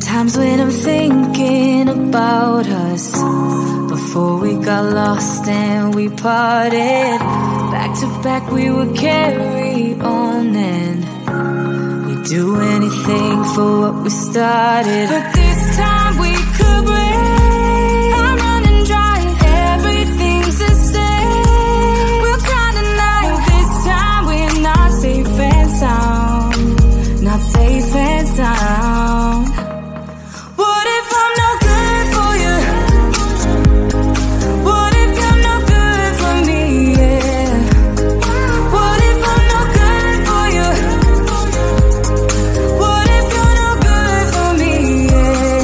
Sometimes when I'm thinking about us, before we got lost and we parted, back to back we would carry on and we'd do anything for what we started. But this time we could break. I'm running dry, everything's the same. We'll try tonight. This time we're not safe and sound, not safe and sound. What if I'm no good for you? What if you're no good for me? Yeah. What if I'm no good for you? What if you're no good for me? Yeah.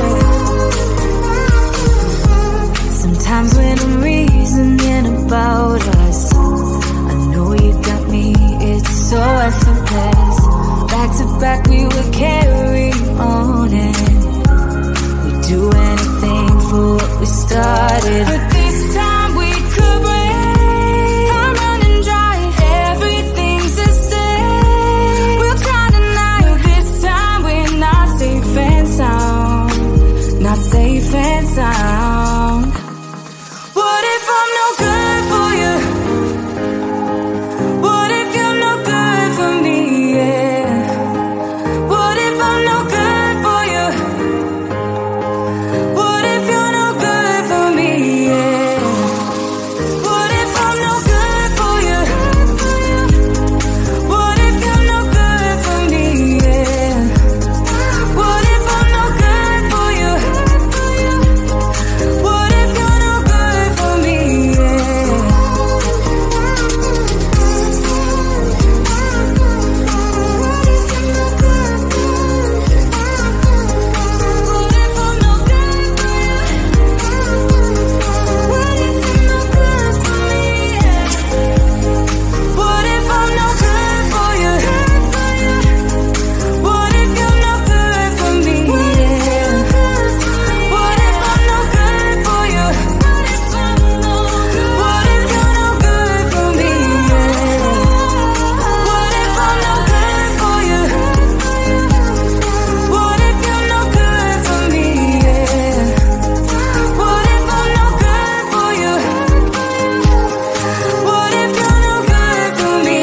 Sometimes when I'm reasoning about us, I know you got me, it's so effortless. Back to back we would carry on and do anything for what we started. But this time we could break. I'm running dry, everything's the same. We'll try tonight. This time we're not safe and sound, not safe and sound. What if I'm no good for you? What if you're no good for me? Yeah. What if I'm no good for you? What if you're no good for me? Yeah. What if I'm no good for you? What if you're no good for me? Yeah. What if I'm no good for you? What if you're no good for me? Yeah. What if I'm no good for you? What if you're no good for me? Yeah. What if I'm no good for you? What if you're no good for me? Yeah. What if I'm no good for you? What if you're no good for me? Yeah. What if I'm no good for you? What if you're no good for me? Yeah. What if I'm no good for you? What if you're no good for me?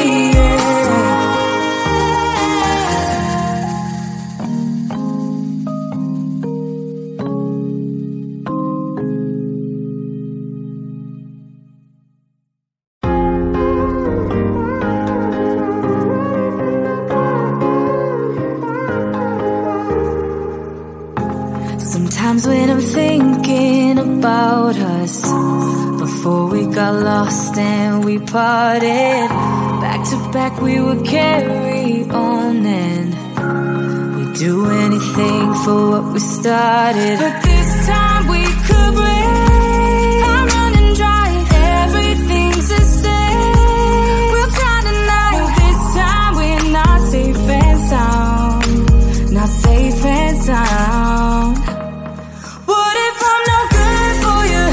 Sometimes when I'm thinking about us, before we got lost and we parted, back to back we would carry on and we'd do anything for what we started. But this time we could break. I'm running dry, everything's the same. We'll try tonight. This time we're not safe and sound, not safe and sound. What if I'm no good for you?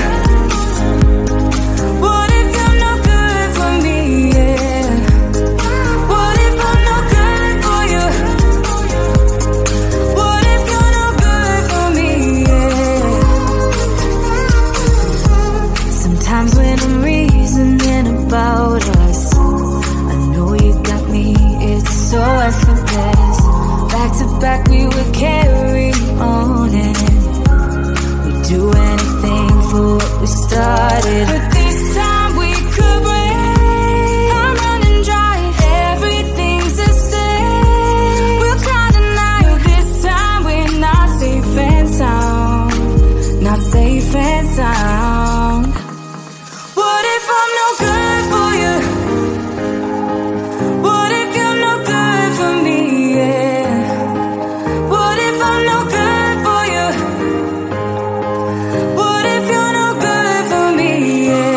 What if you're no good for me? Yeah. What if I'm no good for you? What if you're no good for me? Yeah. Sometimes when I'm reasoning about us, I know you got me, it's so effortless. Back to back we would carry on and do anything for what we started. But this time we could break. I'm running dry, everything's the same. We'll try tonight. This time we're not safe and sound, not safe and sound. What if I'm no good for you? What if you're no good for me? Yeah. What if I'm no good for you? What if you're no good for me? Yeah.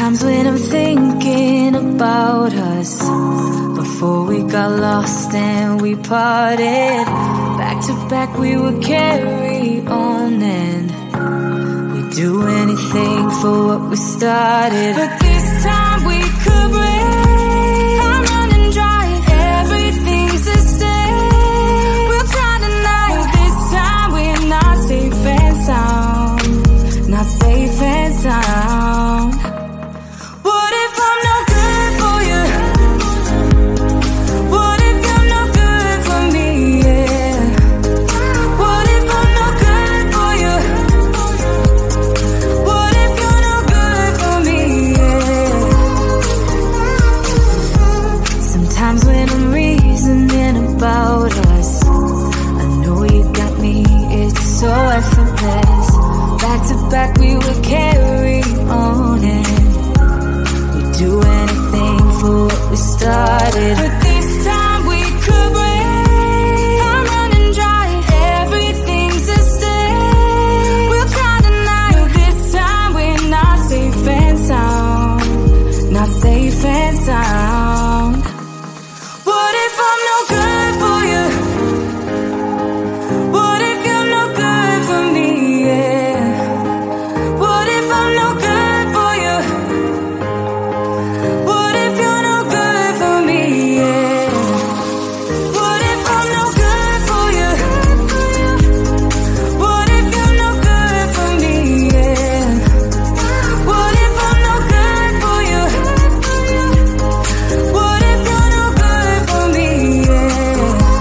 Sometimes when I'm thinking about us, before we got lost and we parted, back to back we would carry on and we'd do anything for what we started. But this time we could break. I'm running dry, everything's the same. We'll try tonight, this time we're not safe and sound. Not safe and sound. What if I'm no good for you? What if you're no good for me? Yeah. What if I'm no good for you? What if you're no good for me? Yeah. Sometimes when I'm reasoning about us, I know you got me, it's so effortless. Back to back we would carry on and we'd do anything for what we started. But this time we could break. I'm running dry, everything's the same. We'll try tonight, this time we're not safe and sound. Not safe and sound. What if I'm no good for you? What if you're no good for me? Yeah. What if I'm no good for you? What if you're no good for me? Yeah. What if I'm no good for you? What if you're no good for me? Yeah. What if I'm no good for you? What if you're no good for me? Yeah.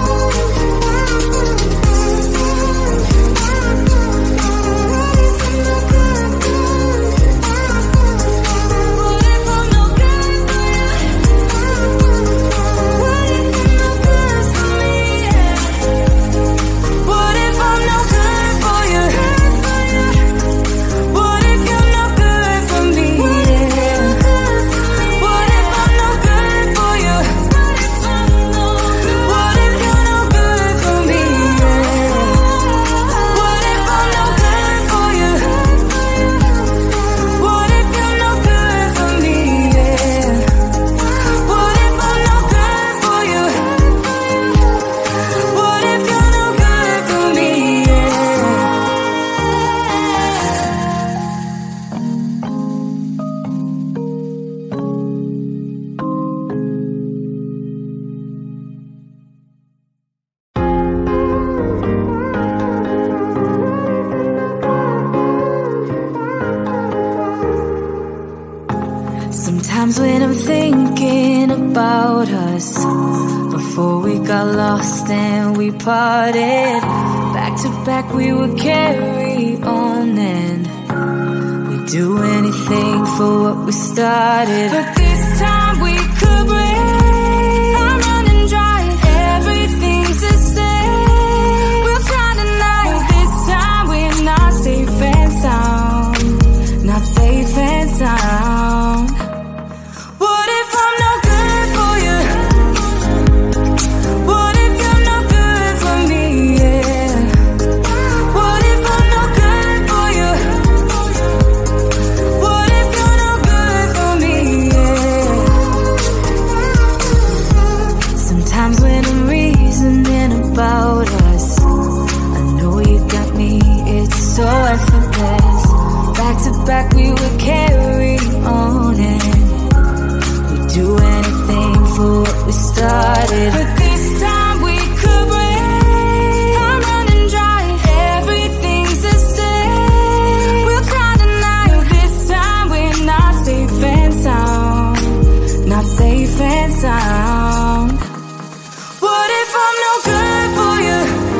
What if I'm no good for you? What if you're no good for me? Yeah. What if I'm no good for you? What if you're no good for me? Yeah. What if I'm no good for you? What if you're no good for me? Yeah. What if I'm no good for you? What if you're no good for me? Sometimes when I'm thinking about us, before we got lost and we parted, back to back we would carry on and we'd do anything for what we started. But this time we could break. I'm running dry, everything's the same. We'll try tonight, this time we're not safe and sound. Not safe and sound. What if I'm no good for you? What if you're no good for me? Yeah. What if I'm no good for you? What if you're no good for me? Yeah. Sometimes when I'm reasoning about us, I know you got me, it's so effortless. Back to back we would carry on and we'd do anything for what we started. But this time we could break. I'm running dry, everything's the same. We'll try tonight, this time we're not safe and sound. Not safe and sound. What if I'm no good for you?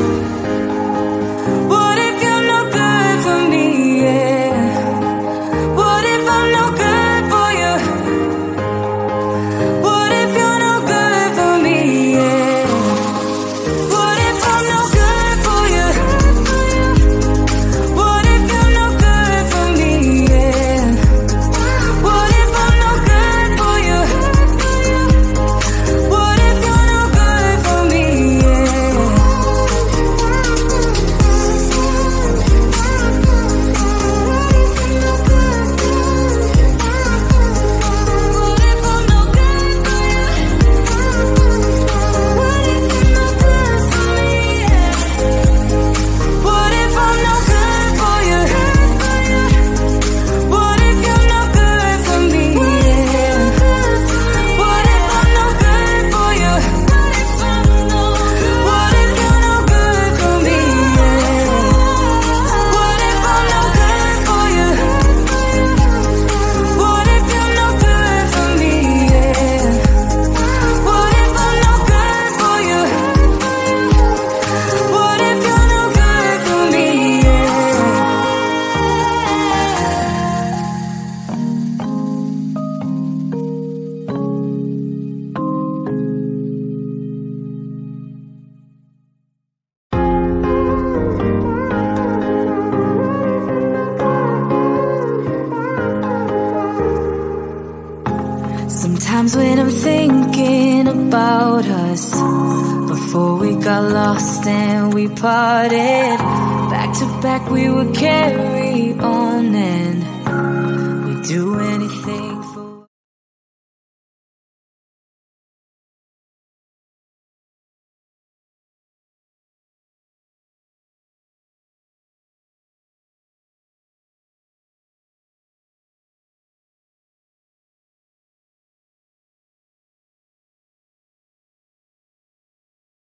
What if you're no good for me? Yeah. What if I'm no good for you? What if you're no good for me? Yeah. got lost and we parted. Back to back we would carry on and we'd do anything.